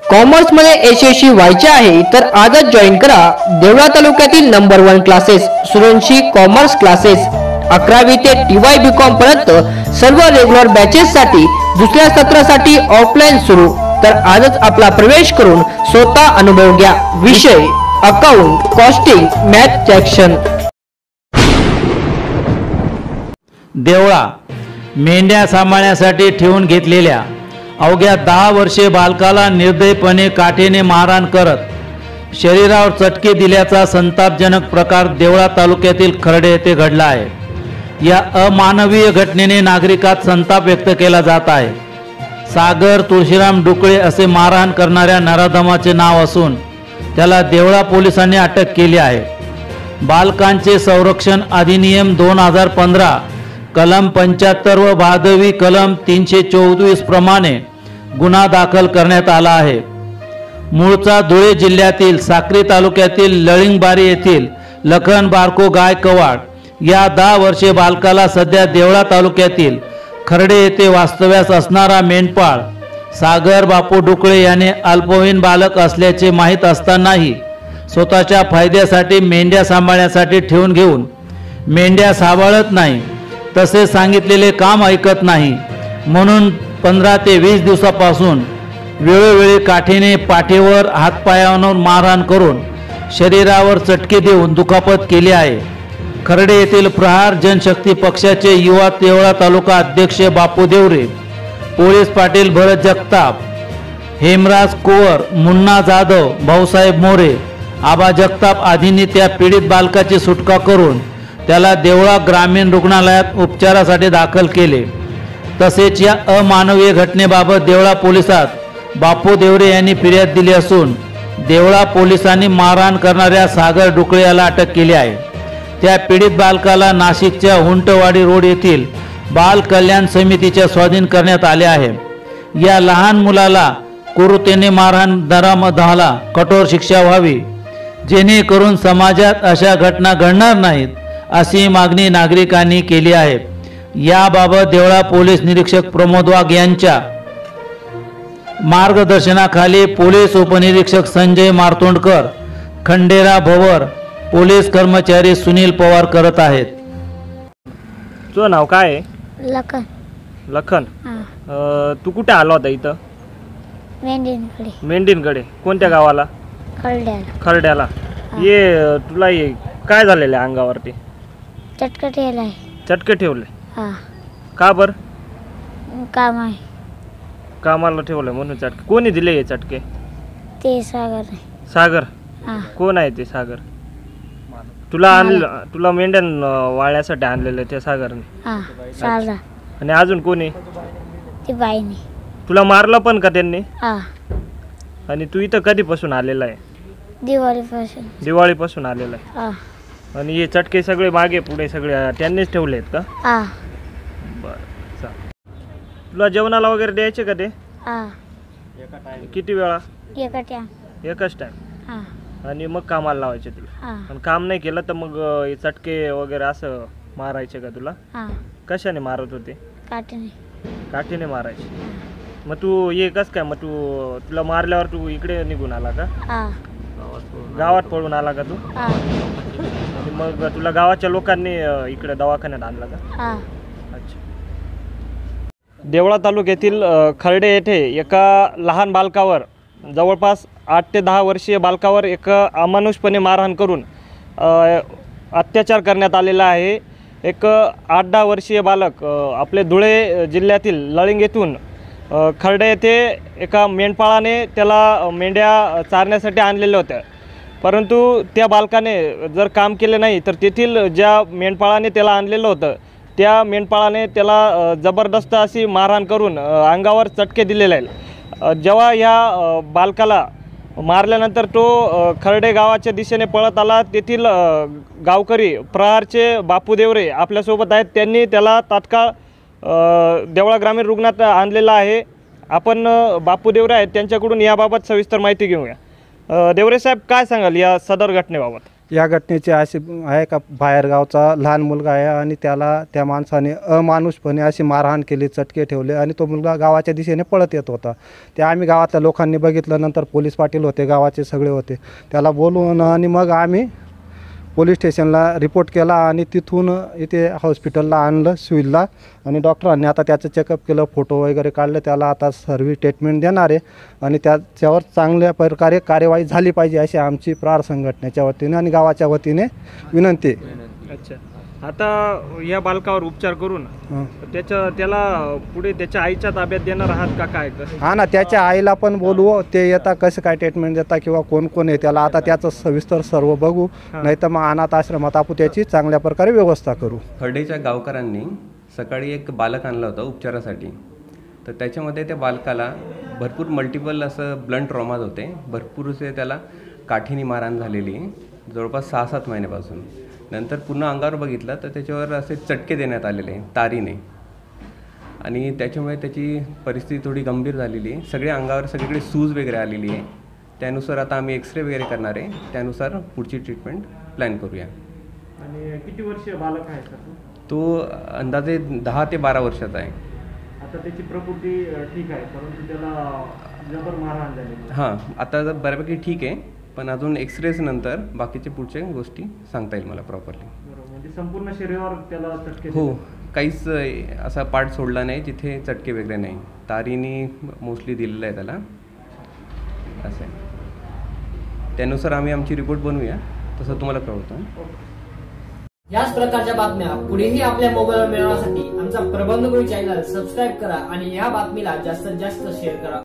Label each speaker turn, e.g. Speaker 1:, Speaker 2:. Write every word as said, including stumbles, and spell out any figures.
Speaker 1: कॉमर्समध्ये यशस्वी व्हायचे आहे तर आजच जॉईन करा देवळा तालुक्यातील number one classes Suranshi commerce classes. अकरावी ते टी वाय बी कॉम पर्यंत सर्व रेग्युलर बॅचेस साठी दुसऱ्या सत्रासाठी ऑफलाईन सुरू। तर आजच आपला प्रवेश करून स्वतः अनुभव घ्या। विषय account, costing, math section.
Speaker 2: Deola मेंढ्या सांभाळण्यासाठी ठेवून घेतलेल्या अवघ्या दहा वर्षे बालकाला निर्दयपणे काठीने मारहाण करत शरीरावर चटके दिल्याचा संतापजनक प्रकार देवळा तालुक्यातील खर्डे येथे घडला आहे। या अमानवीय घटनेने नागरिकात संताप व्यक्त केला जात आहे। सागर तुळशीराम डुकळे असे मारहाण करणाऱ्या नराधमाचे नाव असून त्याला देवळा पोलिसांनी अटक केली आहे। बालकांचे संरक्षण अधिनियम दोन हजार पंधरा कलम पंच्याहत्तर व भादवी कलम तीनशे चौवीस प्रमाणे गुन्हा दाखल करण्यात आला आहे। मूळचा धुळे जिल्ह्यातील साक्री तालुक्यातील लळिंगबारी येथील लखन बारको गायकवाड या दहा वर्षे बालकाला सध्या देवळा तालुक्यातील खर्डे येथे वास्तव्यास असणारा मेंढपाळ सागर बापू डुकळे याने अल्पवयीन बालक असल्याचे माहीत असतानाही स्वतःच्या फायद्यासाठी मेंढ्या सांभाळण्यासाठी ठेवून घेऊन मेंढ्या सांभाळत नाही, तसे सांगितलेले काम ऐकत नाही म्हणून पंधरा ते वीस दिवसापासून वेळोवेळी काठीने पाठीवर हातपायावर मारहाण करून शरीरावर चटके देऊन दुखापत केली आहे। खर्डे येथील प्रहार जनशक्ती पक्षाचे युवा देवळा तालुका अध्यक्ष बापू देवरे, पोलीस पाटील भरत जगताप, हेमराज कुवर, मुन्ना जाधव, भाऊसाहेब मोरे, आबा जगताप आदींनी त्या पीडित बालकाची सुटका करून त्याला देवळा ग्रामीण रुग्णालयात उपचारासाठी दाखल केले। तसेच या अमानवीय घटनेबाबत देवळा पोलिसात बापू देवरे यांनी फिर्याद दिली असून देवळा पोलिसांनी मारहाण करणाऱ्या सागर डुकळे याला अटक केली आहे। त्या पीडित बालकाला नाशिकच्या हुंटवाडी रोड येथील बाल कल्याण समितीच्या स्वाधीन करण्यात आले आहे। या लहान मुलाला क्रूरतेने मारहाण धराला कठोर शिक्षा व्हावी जेणेकरून समाजात अशा घटना घडणार नाहीत अशी मागणी नागरिकांनी केली आहे। याबाबत देवळा पोलीस निरीक्षक प्रमोद वाघ यांच्या मार्गदर्शनाखाली पोलीस उपनिरीक्षक संजय मार्तोंडकर, खंडेरा भवर, पोलीस कर्मचारी सुनील पवार करत आहेत।
Speaker 3: तुझं नाव काय आहे?
Speaker 4: लखन।
Speaker 3: लखन, अ, तू कुठे आला होता इथं?
Speaker 4: मेंढीनकडे।
Speaker 3: मेंढीनकडे कोणत्या गावाला?
Speaker 4: खर्ड्याला।
Speaker 3: खर्ड्याला। ये तुला ये काय झालेलं आहे अंगावरती?
Speaker 4: चटके ठेवलाय।
Speaker 3: चटके ठेवले?
Speaker 4: हा।
Speaker 3: का बर?
Speaker 4: काम आहे।
Speaker 3: कामाला ठेवले म्हणून चटके? कोणी दिले हे चटके?
Speaker 4: ते सागर।
Speaker 3: सागर?
Speaker 4: हा।
Speaker 3: कोण आहे ते सागर? तुला आणलं, तुला मेंढ्या वाळण्यासाठी आणलेलं त्या सागरने?
Speaker 4: हा, सागर।
Speaker 3: आणि अजून कोणी?
Speaker 4: ती बाईने।
Speaker 3: तुला मारलं पण का त्यांनी?
Speaker 4: हा।
Speaker 3: आणि तू इथं कधीपासून आलेला आहे?
Speaker 4: दिवाळीपासून।
Speaker 3: दिवाळीपासून आलेला आहे?
Speaker 4: हा।
Speaker 3: आणि हे चटके सगळे मागे पुढे सगळे त्यांनीच ठेवले आहेत का?
Speaker 4: हा।
Speaker 3: बरं, चालेल। तुला जेवणाला वगैरे द्यायचे का ते?
Speaker 4: हा।
Speaker 3: किती वेळा?
Speaker 4: एका टाइम।
Speaker 3: एकच टाइम?
Speaker 4: हा।
Speaker 3: आणि मग कामाला लावायचे तुला?
Speaker 4: हा।
Speaker 3: पण काम नाही केलं तर मग हे चटके वगैरे असं मारायचे का तुला?
Speaker 4: हा।
Speaker 3: कशाने मारत होते?
Speaker 4: काठीने।
Speaker 3: काठीने मारायचे? मग तू ये कस काय, मग तू तुला मारल्यावर तू इकडे निघून आला का?
Speaker 4: हा।
Speaker 3: गावात पळून आला का तू?
Speaker 4: हा।
Speaker 3: आणि मग तुला गावाच्या लोकांनी इकडे दवाखान्यात आणला का?
Speaker 4: हा।
Speaker 3: अच्छा। देवळा तालुक्यातील खर्डे येथे एका लहान बालकावर, जवळपास आठ ते दहा वर्षीय बालकावर एक अमानुषपणे मारहाण करून अत्याचार करण्यात आलेला आहे। एक आठ दहा वर्षीय बालक आपले धुळे जिल्ह्यातील लळिंग येथून खर्डे येथे एका मेंढपाळाने त्याला मेंढ्या चारण्यासाठी आणलेल्या होत्या, परंतु त्या बालकाने जर काम केले नाही तर तेथील ज्या मेंढपाळाने त्याला आणलेलं होतं त्या मेंढपाळाने त्याला जबरदस्त अशी मारहाण करून अंगावर चटके दिलेले आहेत। जेव्हा या बालकाला मारल्यानंतर तो खर्डे गावाच्या दिशेने पळत आला, तेथील गावकरी प्रहारचे बापू देवरे आपल्यासोबत आहेत, त्यांनी त्याला तात्काळ देवळा ग्रामीण रुग्णालयात आणलेला आहे। आपण बापू देवरे आहेत त्यांच्याकडून याबाबत सविस्तर माहिती घेऊया। देवरे साहेब, काय सांगाल या सदर घटनेबाबत?
Speaker 5: या घटनेची अशी आहे का बाहेरगावचा लहान मुलगा आहे आणि त्याला त्या माणसाने अमानुषपणे अशी मारहाण केली, चटके ठेवले आणि तो मुलगा गावाच्या दिशेने पळत येत होता. ते आम्ही गावातल्या लोकांनी बघितलं. नंतर पोलीस पाटील होते, गावाचे सगळे होते. त्याला बोलवून आणि मग आम्ही पोलीस स्टेशनला रिपोर्ट केला आणि तिथून इथे हॉस्पिटलला आणलं सिव्हिलला आणि डॉक्टरांनी आता त्याचं चेकअप केलं, फोटो वगैरे काढले. त्याला आता सर्व ट्रीटमेंट देणार आहे आणि त्याच्यावर चांगल्या प्रकारे कार्यवाही झाली पाहिजे अशी आमची प्रार संघटनेच्या वतीने आणि गावाच्या वतीने विनंती.
Speaker 3: अच्छा, आता या बालकावर उपचार करून त्याच्या त्याला पुढे त्याच्या आईच्या ताब्यात देणार आहात का काय?
Speaker 5: हा ना, त्याच्या आईला पण बोलवू, ते येता कसं काय ट्रीटमेंट देता किंवा कोण कोण आहे त्याला आता त्याचं सविस्तर सर्व बघू, नाही तर मग अनाथ आश्रमात आपण त्याची चांगल्या प्रकारे व्यवस्था करू.
Speaker 6: खर्डेच्या गावकऱ्यांनी सकाळी एक बालक आणलं होतं उपचारासाठी. तर त्याच्यामध्ये त्या बालकाला भरपूर मल्टिपल असं ब्लंट ट्रॉमाज होते, भरपूर असे त्याला काठीने मारहाण झालेली जवळपास सहा सात महिन्यापासून. नंतर पुन्हा अंगावर बघितलं तर त्याच्यावर असे चटके देण्यात आलेले तारीने आणि त्याच्यामुळे त्याची परिस्थिती थोडी गंभीर झालेली आहे. सगळ्या अंगावर सगळीकडे सूज वगैरे आलेली आहे. त्यानुसार आता आम्ही एक्सरे वगैरे करणार आहे, त्यानुसार पुढची ट्रीटमेंट प्लॅन करूया.
Speaker 3: आणि किती वर्षीय बालक आहे सर?
Speaker 6: तो अंदाजे दहा ते बारा वर्षाचा आहे.
Speaker 3: आता त्याची प्रकृती ठीक आहे, परंतु त्याला जबर मारहाण झाली.
Speaker 6: हां, आता बऱ्यापैकी ठीक आहे, पण अजून एक्सरेस नंतर बाकीच्या पुढच्या गोष्टी सांगता येईल मला प्रॉपरली.
Speaker 3: म्हणजे संपूर्ण शरीरावर त्याला चटके?
Speaker 6: हो, काहीच असा पार्ट सोडला नाही जिथे चटके वगैरे नाही. तारीने मोस्टली दिलेलं आहे त्याला, असं आहे. त्यानुसार आम्ही आमची रिपोर्ट बनवूया, तसं तुम्हाला कळवतो.
Speaker 1: याच प्रकारच्या बातम्या पुढेही आपल्या मोबाईलवर मिळवण्यासाठी आमचा प्रबंधगुरू चॅनल सबस्क्राईब करा आणि या बातमीला जास्तीत जास्त शेअर करा.